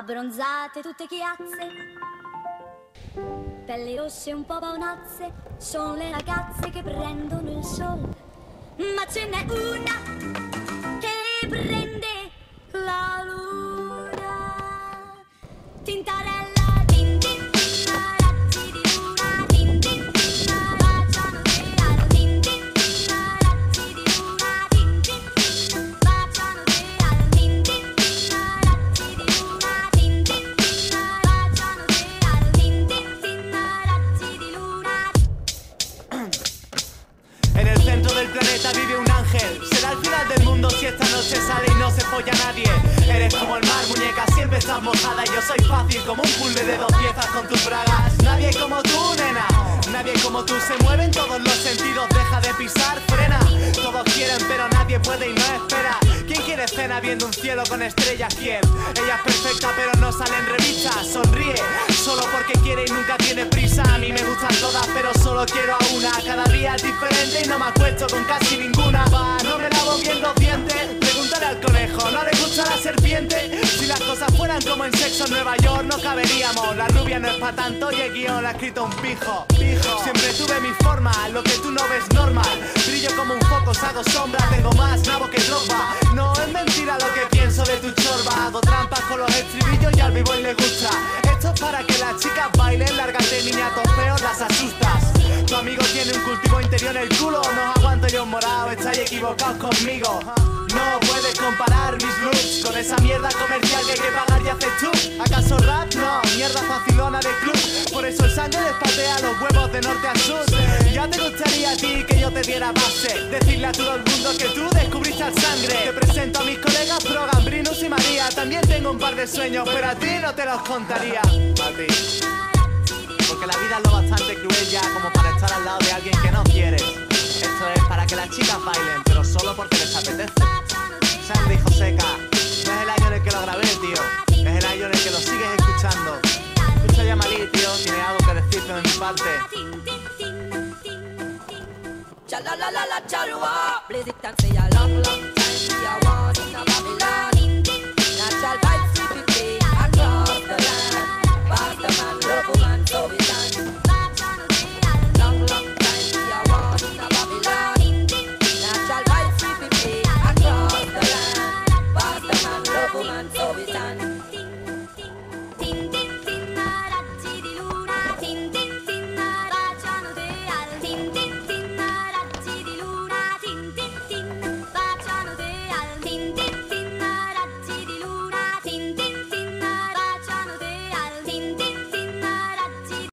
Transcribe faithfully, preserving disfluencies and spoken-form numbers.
abbronzate tutte chiazze, pelli rosse un po' paonazze, sono le ragazze che prendono il sole. Ma ce n'è una che prende la luna, tintarella. Vive un ángel, será el final del mundo si esta noche sale y no se folla nadie. Eres como el mar, muñeca, siempre estás mojada. Yo soy fácil como un puzzle de dos piezas con tus bragas. Nadie como tú, nena, nadie como tú. Se mueve en todos los sentidos, deja de pisar, frena. Todos quieren pero nadie puede y no espera. ¿Quién quiere cena viendo un cielo con estrellas fiel? Ella es perfecta pero no sale en revistas. Sonríe, solo porque quiere y nunca tiene prisa. A mí me gustan todas pero solo quiero a una. Cada día es diferente y no me acuesto con casi ninguna. Va, no me lavo bien los dientes, pregúntale al conejo, ¿no le gusta la serpiente? Si las cosas fueran como en Sexo en Nueva York no caberíamos. La rubia no es pa' tanto y el guión la ha escrito un pijo, pijo. Siempre tuve mi forma, lo que tú no ves normal. Brillo como un foco, hago sombra, tengo más nabo que Drogba. No es mentira lo que pienso de tu chorba. Hago trampas con los estribillos y al vivo y le gusta. Esto es para que las chicas bailen, lárgate niñatos feos, las asustas. Tu amigo tiene un cultivo interior en el culo, no aguanto yo un morado, estáis equivocados conmigo. No puedes comparar mis looks con esa mierda comercial que hay que pagar y haces tú. ¿Acaso rap? No, mierda facilona de club. Por eso el sangre les patea los huevos de norte a sur. Ya te gustaría a ti que yo te diera base, decirle a todo el mundo que tú descubriste al sangre. Te presento a mis colegas Progan, Brinus y María. También tengo un par de sueños, pero a ti no te los contaría. A ti. Porque la vida es lo bastante cruel ya como para estar al lado de alguien que no quieres. Esto es para que las chicas bailen, pero solo porque les apetece. Sandy Joseca, no es el año en el que lo grabé, tío. Es el año en el que lo sigues escuchando. Escucha ya Malí, tío, tiene algo que decirte de mi parte. Cha la la la la chalwa, blaze it and say a long long time we a want in a